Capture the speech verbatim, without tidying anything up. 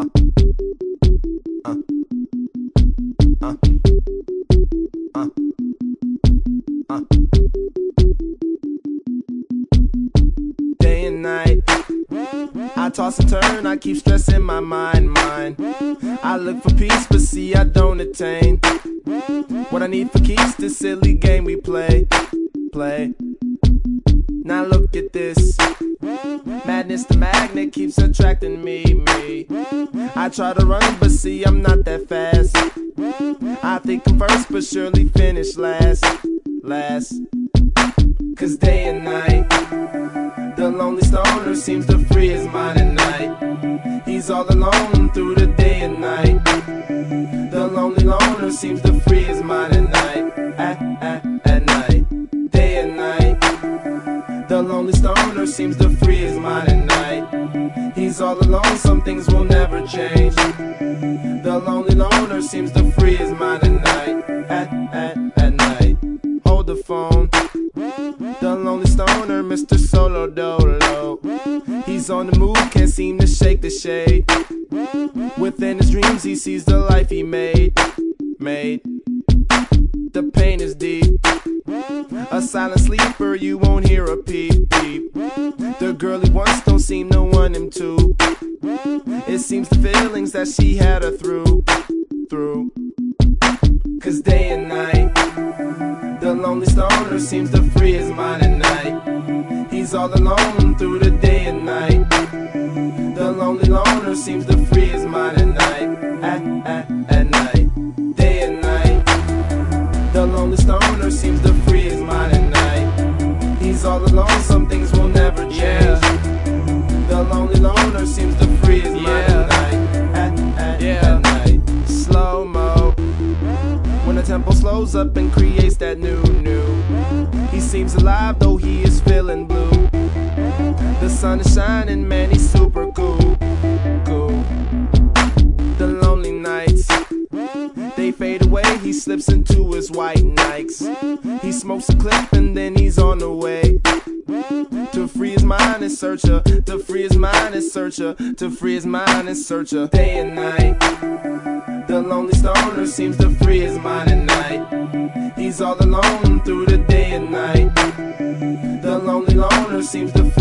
uh, uh, uh, uh, uh. Day and night, I toss and turn, I keep stressing my mind, mind. I look for peace, but see I don't attain what I need for keeps, this silly game we play, play. Now look at this, madness the magnet keeps attracting me, me. I try to run, but see I'm not that fast. I think I'm first, but surely finish last, last. Cause day and night, the lonely stoner seems to free his mind at night. He's all alone through the day and night. The lonely loner seems to free his mind at night, at, at, at night. Day and night, the lonely stoner seems to free his mind at night. He's all alone, some things will never change. The lonely loner seems to free his mind at night, at, at, at night. Hold the phone, the lonely stoner, Mister Solo Dolo. He's on the move, can't seem to shake the shade. Within his dreams he sees the life he made, made. The pain is deep, a silent sleeper, you won't hear a peep, peep. The girl he wants don't seem to want him to. It seems the feelings that she had her through, through. Cause day and night, the lonely stoner seems to free his mind at night. He's all alone through the day and night. The lonely loner seems to free his mind at night, at, at, at night. Day and night, the lonely stoner seems to free his mind at night. He's all alone, some things will never change. Yeah. The lonely loner seems to free his mind yeah. at night, at, at, yeah. at night. Slow-mo, when the tempo slows up and creates that new, new. He seems alive though he is feeling blue. The sun is shining, man, he's super cool, cool. The lonely nights, they fade away, he slips into his white Nikes. He smokes a clip and then he's on the way to free his mind and search her, to free his mind and search her, to free his mind and search her. Day and night, the lonely stoner seems to free his mind at night. He's all alone through the day and night. The lonely loner seems to free